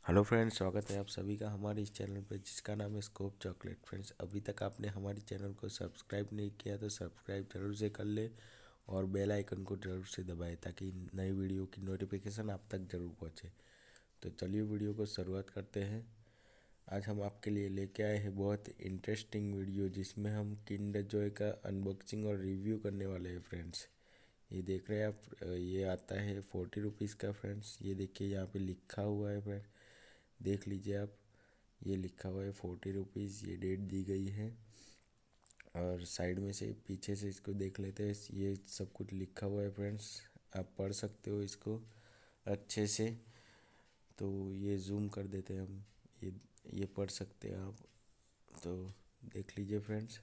Hello friends, स्वागत है आप सभी का हमारे इस चैनल पर जिसका नाम है स्कोप चॉकलेट। फ्रेंड्स, अभी तक आपने हमारे चैनल को सब्सक्राइब नहीं किया तो सब्सक्राइब जरूर से कर ले और बेल आइकन को जरूर से दबाएं ताकि नई वीडियो की नोटिफिकेशन आप तक जरूर पहुंचे। तो चलिए वीडियो को शुरुआत करते हैं। आज हम आपके लिए लेके आए हैं बहुत इंटरेस्टिंग वीडियो जिसमें हम किंडर जॉय का अनबॉक्सिंग और रिव्यू करने वाले हैं। फ्रेंड्स, ये देख रहे हैं आप, ये आता है 40 रुपीज़ का। फ्रेंड्स, ये देखिए यहाँ पे लिखा हुआ है। फ्रेंड्स, देख लीजिए आप, ये लिखा हुआ है 40 रुपीज़, ये डेट दी गई है। और साइड में से पीछे से इसको देख लेते हैं, ये सब कुछ लिखा हुआ है। फ्रेंड्स, आप पढ़ सकते हो इसको अच्छे से। तो ये जूम कर देते हैं हम, ये पढ़ सकते हैं आप, तो देख लीजिए फ्रेंड्स।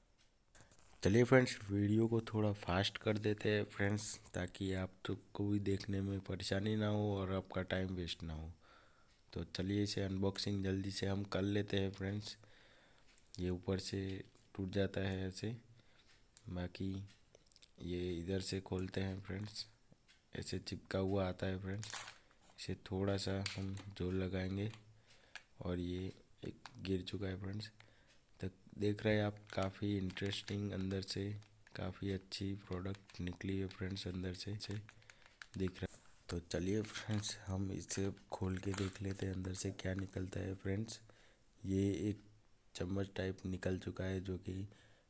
चलिए फ्रेंड्स, वीडियो को थोड़ा फास्ट कर देते हैं फ्रेंड्स, ताकि आप तो को भी देखने में परेशानी ना हो और आपका टाइम वेस्ट ना हो। तो चलिए इसे अनबॉक्सिंग जल्दी से हम कर लेते हैं फ्रेंड्स। ये ऊपर से टूट जाता है ऐसे, बाकी ये इधर से खोलते हैं फ्रेंड्स, ऐसे चिपका हुआ आता है फ्रेंड्स। इसे थोड़ा सा हम जोर लगाएंगे और ये एक गिर चुका है फ्रेंड्स। तो देख रहे हैं आप, काफ़ी इंटरेस्टिंग अंदर से काफ़ी अच्छी प्रोडक्ट निकली है फ्रेंड्स अंदर से दिख रहा है। तो चलिए फ्रेंड्स, हम इसे खोल के देख लेते हैं अंदर से क्या निकलता है। फ्रेंड्स, ये एक चम्मच टाइप निकल चुका है जो कि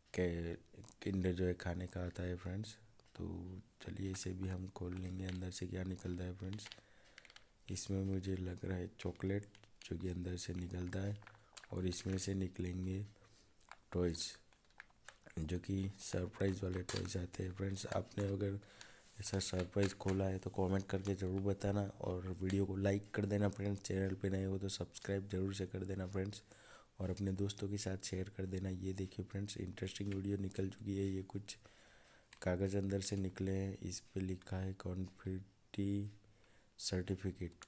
किंडर जो है खाने का आता है फ्रेंड्स। तो चलिए इसे भी हम खोल लेंगे अंदर से क्या निकलता है। फ्रेंड्स, इसमें मुझे लग रहा है चॉकलेट जो कि अंदर से निकलता है, और इसमें से निकलेंगे टॉयज़ जो कि सरप्राइज़ वाले टॉयज़ आते हैं। फ्रेंड्स, आपने अगर ऐसा सरप्राइज़ खोला है तो कमेंट करके ज़रूर बताना और वीडियो को लाइक कर देना। फ्रेंड्स, चैनल पे नए हो तो सब्सक्राइब जरूर से कर देना फ्रेंड्स, और अपने दोस्तों के साथ शेयर कर देना। ये देखिए फ्रेंड्स, इंटरेस्टिंग वीडियो निकल चुकी है। ये कुछ कागज़ अंदर से निकले हैं, इस पे लिखा है कॉन्फिडेंटी सर्टिफिकेट,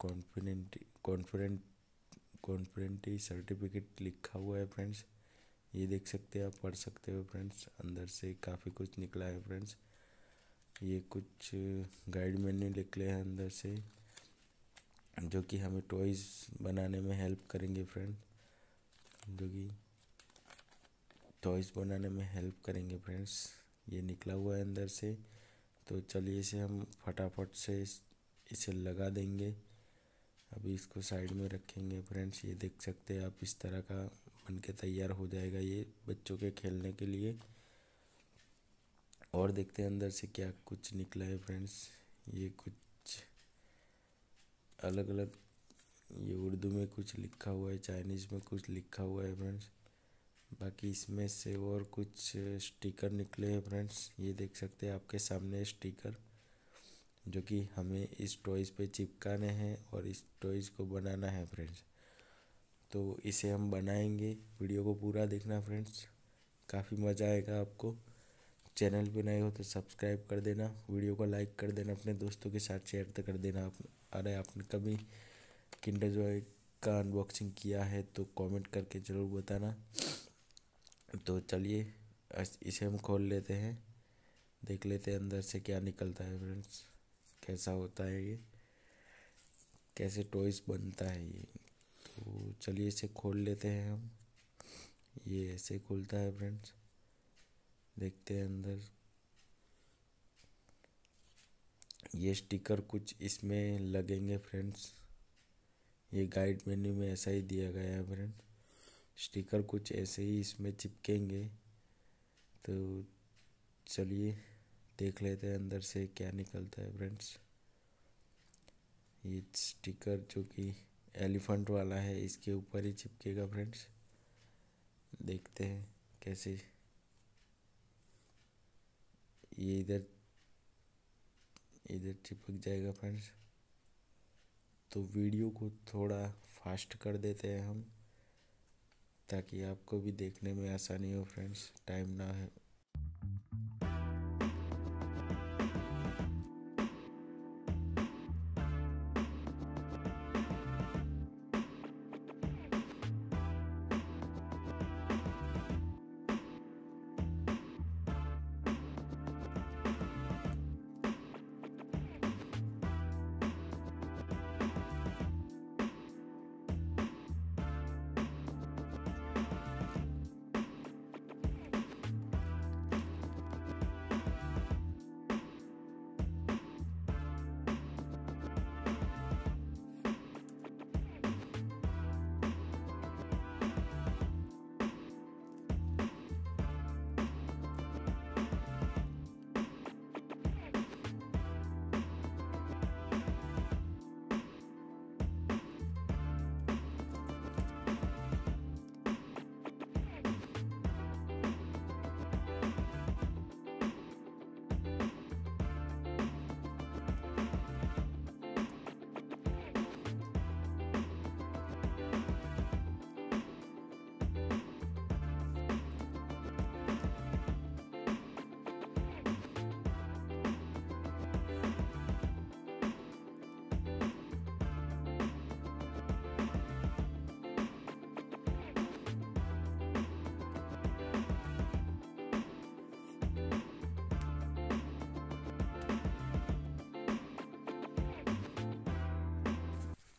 कॉन्फिडेंटी सर्टिफिकेट लिखा हुआ है फ्रेंड्स। ये देख सकते हैं आप, पढ़ सकते हो फ्रेंड्स। अंदर से काफ़ी कुछ निकला है फ्रेंड्स। ये कुछ गाइड मेन्यू निकले हैं अंदर से जो कि हमें टॉयज़ बनाने में हेल्प करेंगे फ्रेंड, जो कि टॉयज़ बनाने में हेल्प करेंगे फ्रेंड्स। ये निकला हुआ है अंदर से। तो चलिए इसे हम फटाफट से इसे लगा देंगे। अभी इसको साइड में रखेंगे फ्रेंड्स। ये देख सकते हैं आप, इस तरह का बन के तैयार हो जाएगा ये बच्चों के खेलने के लिए। और देखते हैं अंदर से क्या कुछ निकला है फ्रेंड्स। ये कुछ अलग अलग, ये उर्दू में कुछ लिखा हुआ है, चाइनीज़ में कुछ लिखा हुआ है फ्रेंड्स। बाकी इसमें से और कुछ स्टिकर निकले हैं फ्रेंड्स। ये देख सकते हैं आपके सामने स्टिकर जो कि हमें इस टॉयज़ पे चिपकाने हैं और इस टॉयज़ को बनाना है फ्रेंड्स। तो इसे हम बनाएंगे, वीडियो को पूरा देखना फ्रेंड्स, काफ़ी मज़ा आएगा आपको। चैनल पे नए हो तो सब्सक्राइब कर देना, वीडियो को लाइक कर देना, अपने दोस्तों के साथ शेयर तो कर देना। आप अरे आपने कभी किंडर जॉय का अनबॉक्सिंग किया है तो कमेंट करके ज़रूर बताना। तो चलिए इसे हम खोल लेते हैं, देख लेते हैं अंदर से क्या निकलता है फ्रेंड्स, कैसा होता है ये, कैसे टॉयज़ बनता है ये। तो चलिए इसे खोल लेते हैं हम। ये ऐसे खुलता है फ्रेंड्स, देखते हैं अंदर। ये स्टिकर कुछ इसमें लगेंगे फ्रेंड्स, ये गाइड मेन्यू में ऐसा ही दिया गया है फ्रेंड। स्टिकर कुछ ऐसे ही इसमें चिपकेंगे। तो चलिए देख लेते हैं अंदर से क्या निकलता है फ्रेंड्स। ये स्टिकर जो कि एलिफेंट वाला है, इसके ऊपर ही चिपकेगा फ्रेंड्स। देखते हैं कैसे ये इधर इधर चिपक जाएगा फ्रेंड्स। तो वीडियो को थोड़ा फास्ट कर देते हैं हम, ताकि आपको भी देखने में आसानी हो फ्रेंड्स, टाइम ना है।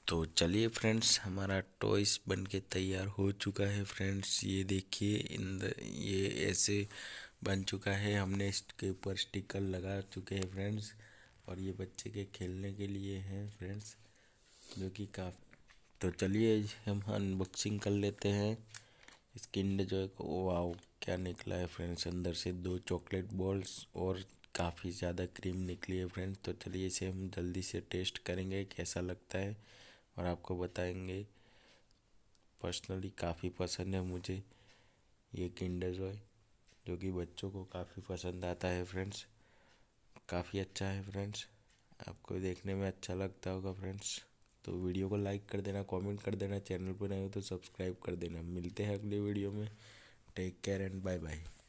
तो चलिए फ्रेंड्स, हमारा टॉयस बन के तैयार हो चुका है फ्रेंड्स। ये देखिए ये ऐसे बन चुका है। हमने इसके ऊपर स्टिकर लगा चुके हैं फ्रेंड्स, और ये बच्चे के खेलने के लिए हैं फ्रेंड्स, जो कि काफ़ी। तो चलिए हम अनबॉक्सिंग कर लेते हैं इस किंडर जॉय को। वाओ, क्या निकला है फ्रेंड्स, अंदर से 2 चॉकलेट बॉल्स और काफ़ी ज़्यादा क्रीम निकली है फ्रेंड्स। तो चलिए इसे हम जल्दी से टेस्ट करेंगे कैसा लगता है और आपको बताएंगे। पर्सनली काफ़ी पसंद है मुझे ये किंडर जॉय, जो कि बच्चों को काफ़ी पसंद आता है फ्रेंड्स। काफ़ी अच्छा है फ्रेंड्स, आपको देखने में अच्छा लगता होगा फ्रेंड्स। तो वीडियो को लाइक कर देना, कमेंट कर देना, चैनल पर नए हो तो सब्सक्राइब कर देना। मिलते हैं अगले वीडियो में। Take care and bye bye.